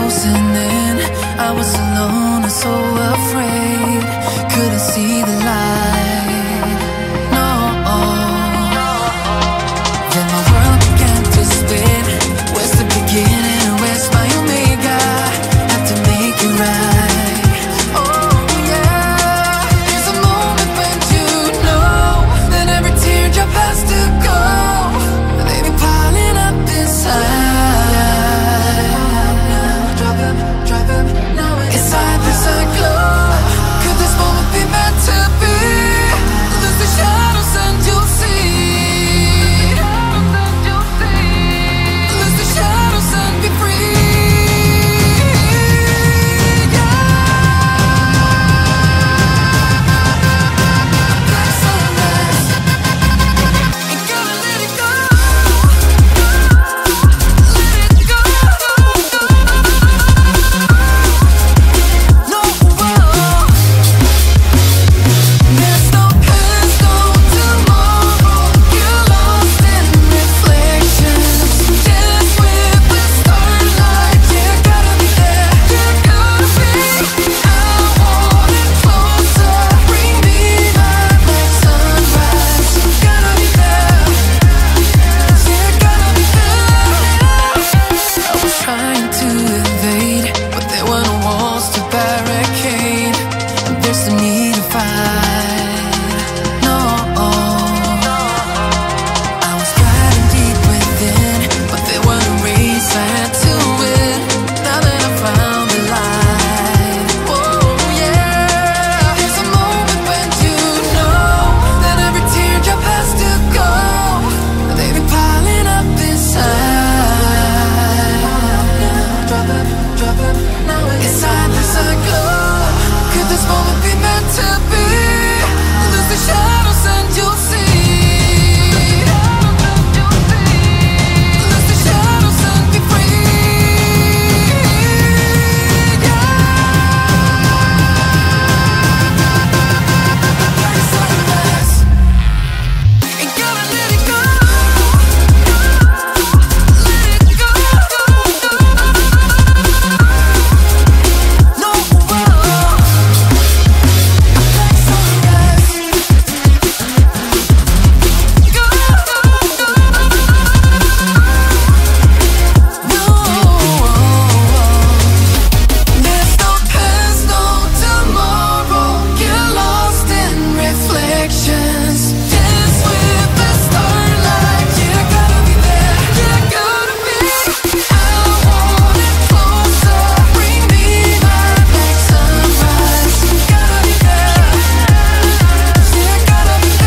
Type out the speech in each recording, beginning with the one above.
closing in, I was alone and so afraid. Couldn't see the light, no. Then my world began to spin. Where's the beginning and where's my omega? Had to make it right. Oh yeah. There's a moment when you know that every teardrop has to go. They be piling up inside. Inside this glow. Could this moment be meant to be? Lose the shadows and you'll see. Lose the shadows and be free. Black sunrise. Ain't gonna let it go. Let it go. No, there's no past, no tomorrow. You're lost in reflections. Dance with the starlight. You gotta be there. You gotta be. I want it closer. Bring me back like sunrise. Gotta be there. You gotta be there. I was trying to invade, but there were no walls to barricade. And there's no need to fight, no. I was driving deep within, but there were no race I had to win. Now that I found the light, oh yeah. There's a moment when you know that every teardrop has to go. They be piling up inside. Drop it, now inside this glow. Could this moment be meant to be? Lose the shadows and you'll see. Lose the shadows and be free. Like sunrise. Ain't gonna let it go. Let it go. No, like sunrise. Go. No, there's no past, no tomorrow. You're lost in reflections. Dance with the starlight. You gotta be there. You gotta be. I want it closer. Bring me back like sunrise. Gotta be there. You gotta be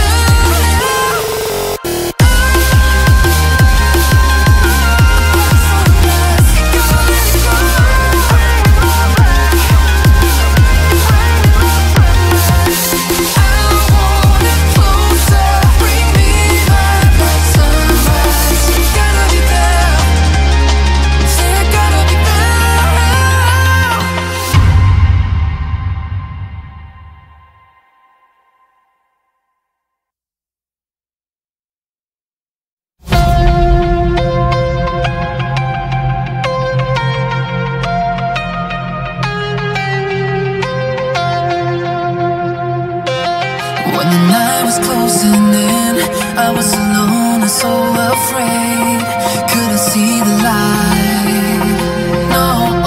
When the night was closing in, I was alone and so afraid. Couldn't see the light, no.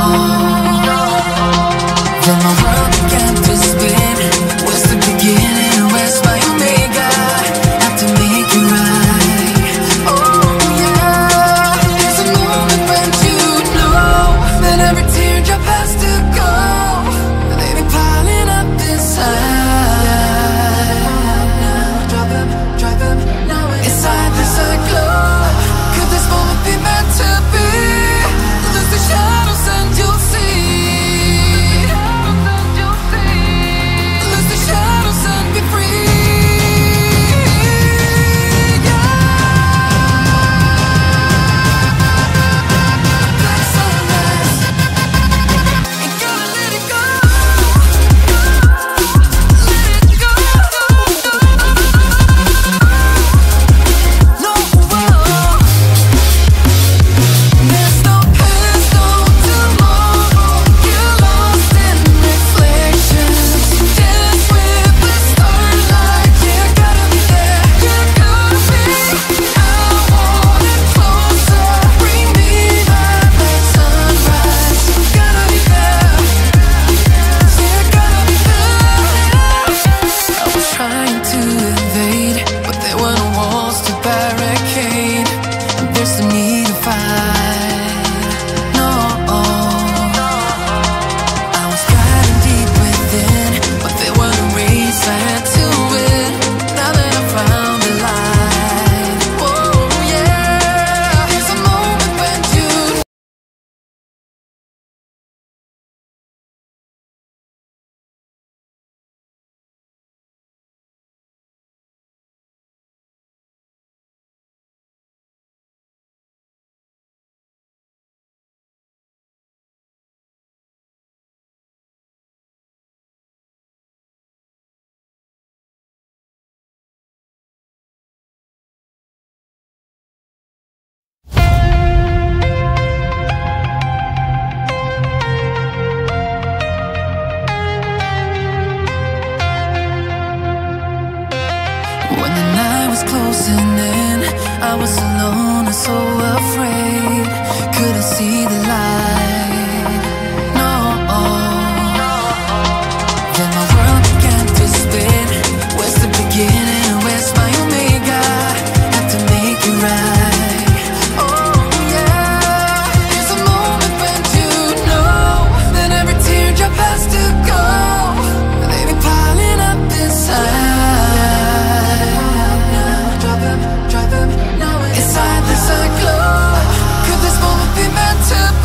Then my world began to spin. Where's the beginning and where's my omega? Had to make it right. Oh yeah. There's a moment when you know that every teardrop has to go. They be piling up inside. Inside this glow. Could this moment be meant to be? I was alone and so afraid, couldn't see the light. No. Then my world began to spin. Where's the beginning and where's my omega? Had to make it right. Oh yeah. There's a moment when you know that every teardrop has to go. They be piling up inside. Drop 'em, inside the sun glow. Could this moment be meant to be?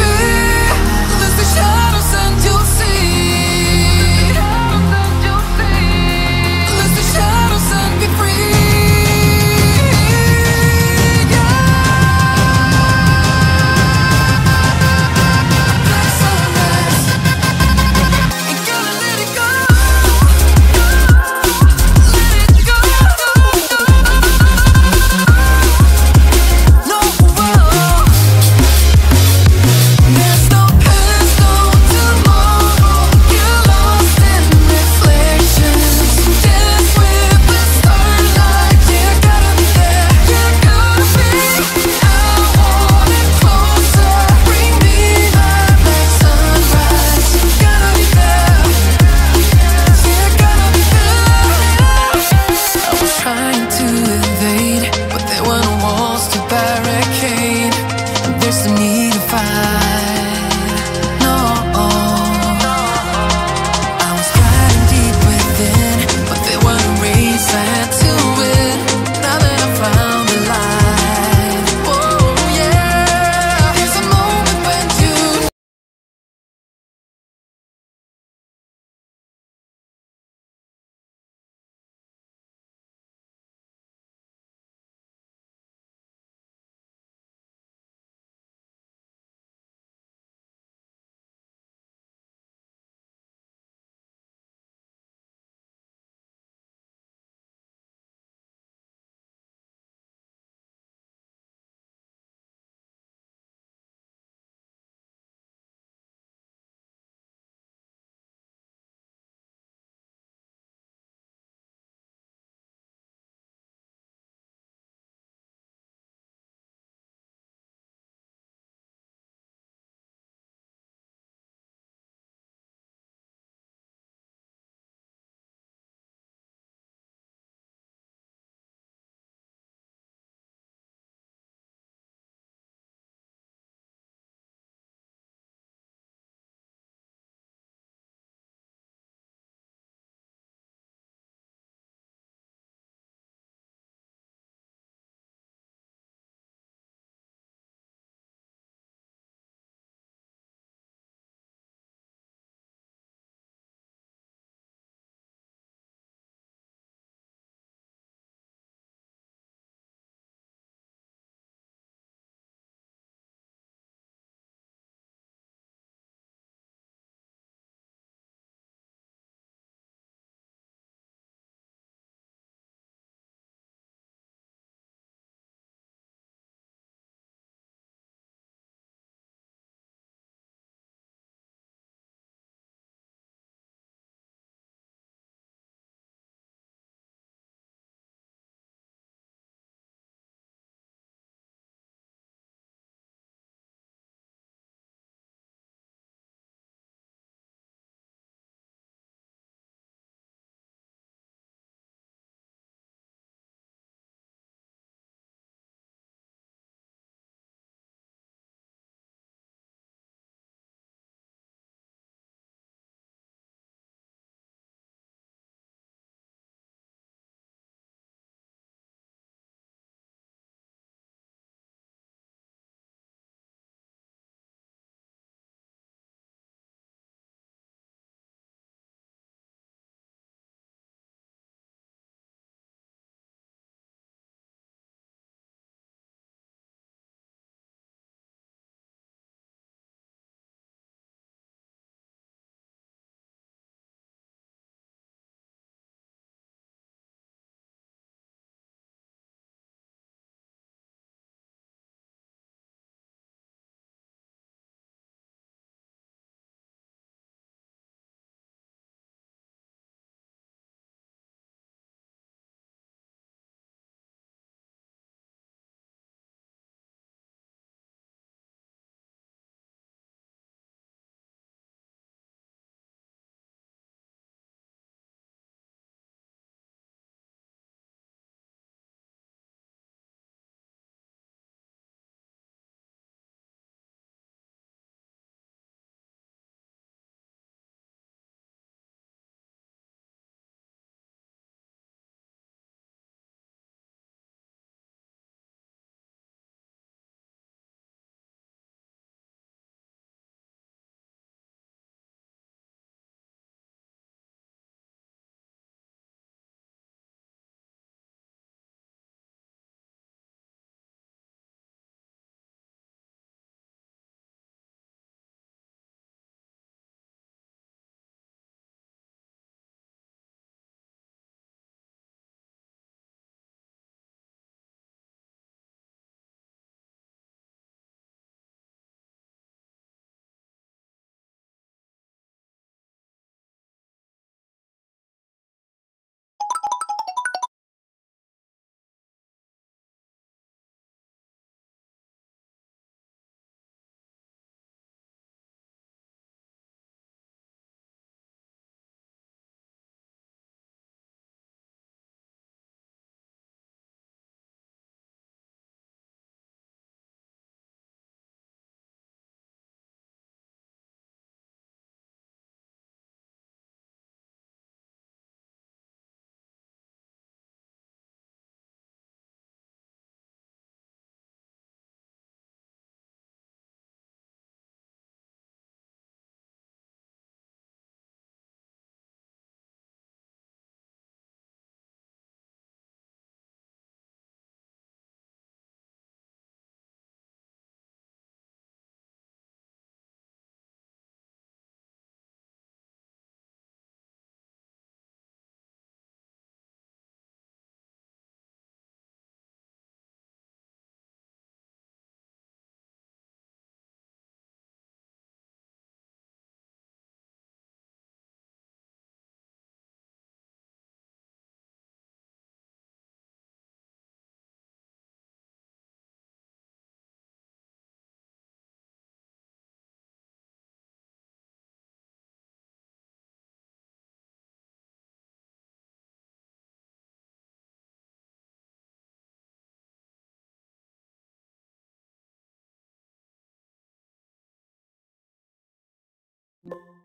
you.